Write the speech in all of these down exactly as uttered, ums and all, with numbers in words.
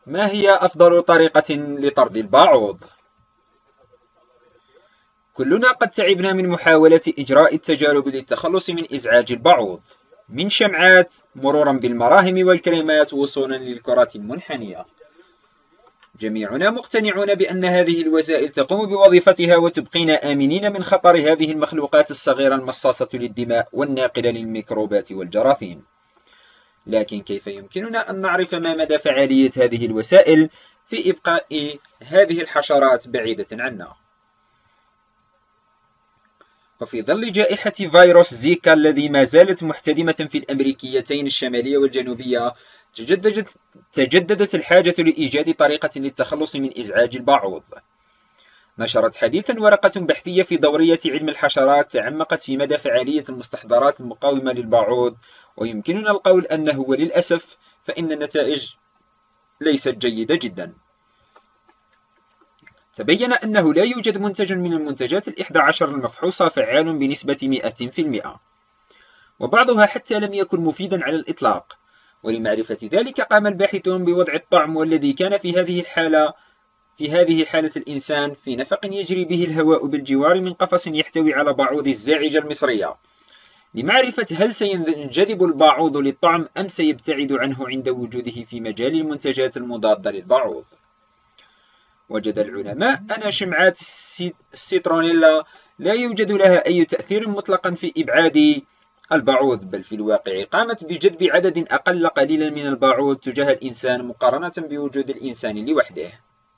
ما هي أفضل طريقة لطرد البعوض؟ كلنا قد تعبنا من محاولة إجراء التجارب للتخلص من إزعاج البعوض، من شمعات مرورا بالمراهم والكريمات وصولا للكرات المنحنية. جميعنا مقتنعون بأن هذه الوسائل تقوم بوظيفتها وتبقينا آمنين من خطر هذه المخلوقات الصغيرة المصاصة للدماء والناقلة للميكروبات والجراثيم. لكن كيف يمكننا أن نعرف ما مدى فعالية هذه الوسائل في إبقاء هذه الحشرات بعيدة عنا؟ وفي ظل جائحة فيروس زيكا الذي ما زالت محتدمة في الأمريكيتين الشمالية والجنوبية، تجددت, تجددت الحاجة لإيجاد طريقة للتخلص من إزعاج البعوض. نشرت حديثا ورقة بحثية في دورية علم الحشرات تعمقت في مدى فعالية المستحضرات المقاومة للبعوض، ويمكننا القول أنه وللأسف فإن النتائج ليست جيدة جدا. تبين أنه لا يوجد منتج من المنتجات الإحدى عشر المفحوصة فعال بنسبة مئة بالمئة، وبعضها حتى لم يكن مفيدا على الإطلاق. ولمعرفة ذلك قام الباحثون بوضع الطعم، والذي كان في هذه الحالة في هذه حالة الإنسان في نفق يجري به الهواء بالجوار من قفص يحتوي على بعوض الزاعجة المصرية، لمعرفة هل سينجذب البعوض للطعم أم سيبتعد عنه عند وجوده في مجال المنتجات المضادة للبعوض. وجد العلماء أن شمعات السيترونيلا لا يوجد لها أي تأثير مطلقا في إبعاد البعوض، بل في الواقع قامت بجذب عدد أقل قليلا من البعوض تجاه الإنسان مقارنة بوجود الإنسان لوحده.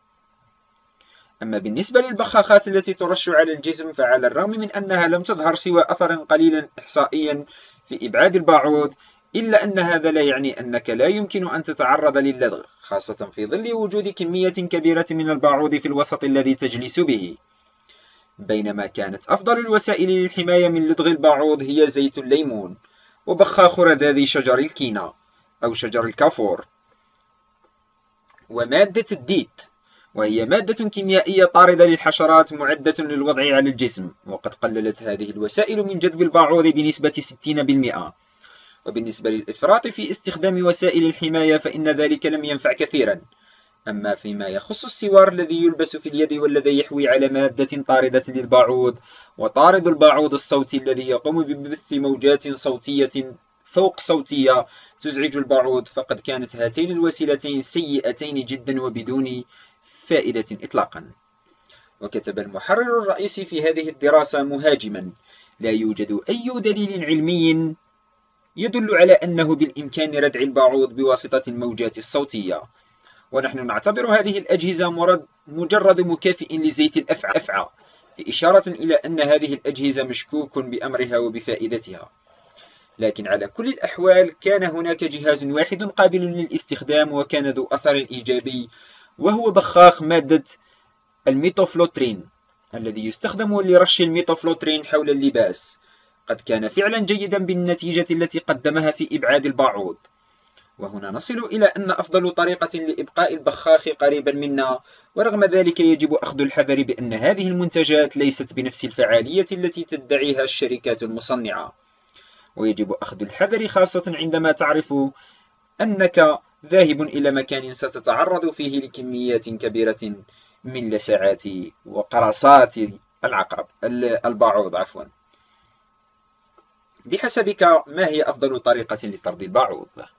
أما بالنسبة للبخاخات التي ترش على الجسم، فعلى الرغم من أنها لم تظهر سوى أثرا قليلا إحصائيا في إبعاد البعوض، إلا أن هذا لا يعني أنك لا يمكن أن تتعرض للدغ، خاصة في ظل وجود كمية كبيرة من البعوض في الوسط الذي تجلس به. بينما كانت أفضل الوسائل للحماية من لدغ البعوض هي زيت الليمون وبخاخ رذاذ شجر الكينا أو شجر الكافور ومادة الديت، وهي مادة كيميائية طاردة للحشرات معدة للوضع على الجسم، وقد قللت هذه الوسائل من جذب البعوض بنسبة ستين بالمئة. وبالنسبة للإفراط في استخدام وسائل الحماية فإن ذلك لم ينفع كثيرا. أما فيما يخص السوار الذي يلبس في اليد والذي يحوي على مادة طاردة للبعوض، وطارد البعوض الصوتي الذي يقوم ببث موجات صوتية فوق صوتية تزعج البعوض، فقد كانت هاتين الوسيلتين سيئتين جدا وبدون فائدة إطلاقا. وكتب المحرر الرئيسي في هذه الدراسة مهاجما: لا يوجد أي دليل علمي يدل على أنه بالإمكان ردع البعوض بواسطة الموجات الصوتية، ونحن نعتبر هذه الأجهزة مجرد مكافئ لزيت الأفعى، في إشارة إلى أن هذه الأجهزة مشكوك بأمرها وبفائدتها. لكن على كل الأحوال كان هناك جهاز واحد قابل للاستخدام وكان ذو أثر إيجابي، وهو بخاخ مادة الميتوفلوترين الذي يستخدم لرش الميتوفلوترين حول اللباس. قد كان فعلا جيدا بالنتيجة التي قدمها في إبعاد البعوض. وهنا نصل إلى أن أفضل طريقة لإبقاء البخاخ قريبا منا، ورغم ذلك يجب أخذ الحذر بأن هذه المنتجات ليست بنفس الفعالية التي تدعيها الشركات المصنعة. ويجب أخذ الحذر خاصة عندما تعرف أنك ذاهب إلى مكان ستتعرض فيه لكميات كبيرة من لسعات وقراصات العقرب البعوض عفوا. بحسبك ما هي أفضل طريقة لطرد البعوض؟